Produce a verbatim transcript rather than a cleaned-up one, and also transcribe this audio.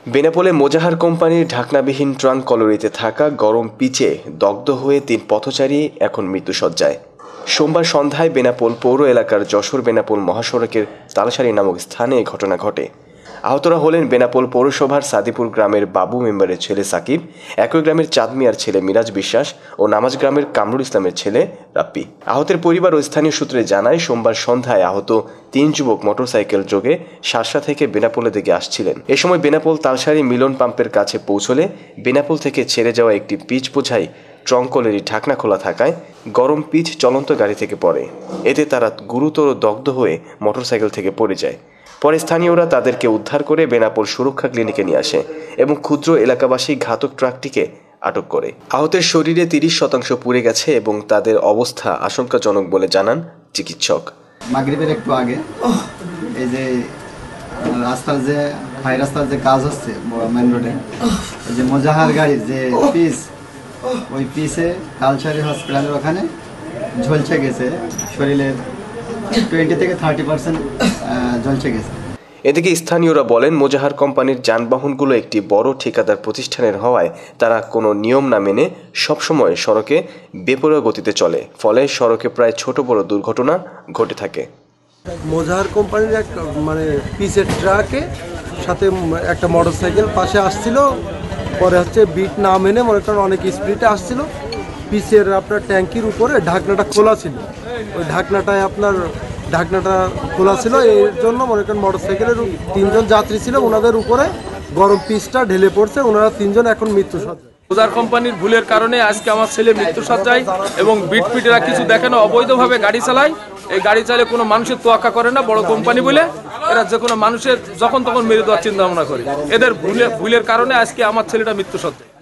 বেনাপোলে মোজাহার কোম্পানির ঢাকনাবিহীন ট্রাঙ্ক কলোনিতে থাকা গরম পিচে দগ্ধ হয়ে তিন পথচারী এখন মৃত্যুসজ্জায়। সোমবার সন্ধ্যায় বেনাপোল পৌর এলাকার যশোর বেনাপোল মহাসড়কের তালসারি নামক স্থানে এই ঘটনা ঘটে। আহতরা হলেন বেনাপোল পৌরসভার সাদিপুর গ্রামের বাবু মেম্বারের ছেলে সাকিব, একই গ্রামের চাঁদ মিয়ার ছেলে মিরাজ বিশ্বাস ও নামাজ গ্রামের কামরুল ইসলামের ছেলে রাপ্পি। আহতের পরিবার ও স্থানীয় সূত্রে জানায়, সোমবার সন্ধ্যায় আহত তিন যুবক মোটরসাইকেল যোগে শার্শা থেকে বেনাপোলের দিকে আসছিলেন। এ সময় বেনাপোল তালসারি মিলন পাম্পের কাছে পৌঁছলে বেনাপোল থেকে ছেড়ে যাওয়া একটি পিচ বোঝাই ট্রঙ্কলেরই ঢাকনা খোলা থাকায় গরম পিচ চলন্ত গাড়ি থেকে পড়ে। এতে তারা গুরুতর দগ্ধ হয়ে মোটরসাইকেল থেকে পড়ে যায়। পরে স্থানীয়রা তাদেরকে উদ্ধার করে বেনাপোল সুরক্ষা ক্লিনিকে নিয়ে আসে এবং ক্ষুদ্র এলাকাবাসী ঘাতক ট্রাকটিকে আটক করে। আহতের শরীরে তিরিশ শতাংশ পুড়ে গেছে এবং তাদের অবস্থা আশঙ্কাজনক বলে জানান চিকিৎসক। মাগরিবের একটু আগে এই যে রাস্তার যে হাই রাস্তার যে কাজ হচ্ছে মেন রোডে, এই যে মোজাহার গাড়ির যে পিস, ওই পিসে তালসারি হসপিটালের ওখানে ঝলসে গেছে, শরীরের টোয়েন্টি থেকে থার্টি পার্সেন্ট ঝলসে গেছে। এদিকে স্থানীয়রা বলেন, মোজাহার কোম্পানির যানবাহনগুলো একটি বড় ঠিকাদার প্রতিষ্ঠানের হওয়ায় তারা কোনো নিয়ম না মেনে সবসময় সড়কে বেপরোয়া গতিতে চলে, ফলে সড়কে প্রায় ছোট বড় দুর্ঘটনা ঘটে থাকে। মোজাহার কোম্পানির এক মানে পিসের ট্রাকে সাথে একটা মোটরসাইকেল পাশে আসছিল, পরে হচ্ছে বিট না মেনে মনে করেন অনেক স্পিডে আসছিল। পিসের আপনার ট্যাঙ্কির উপরে ঢাকনাটা খোলা ছিল, ওই ঢাকনাটায় আপনার ঢাকনাটা খোলা ছিল, এর জন্য মনে করেন মোটরসাইকেলের তিনজন যাত্রী ছিল, ওনাদের উপরে গরম পিসটা ঢেলে পড়ছে, ওনারা তিনজন এখন মৃত্যুসজ্জায়। মোজাহার কোম্পানির ভুলের কারণে আজকে আমার ছেলে মৃত্যুসজ্জায় এবং বিটপিটেরা কিছু দেখানো অবৈধভাবে গাড়ি চালায়। এই গাড়ি চালিয়ে কোনো মানুষের তোয়াক্কা করে না, বড় কোম্পানি বলে এরা যে কোনো মানুষের যখন তখন মেরে দেওয়ার চিন্তা ভাবনা করে। এদের ভুলের ভুলের কারণে আজকে আমার ছেলেটা মৃত্যুসজ্জায়।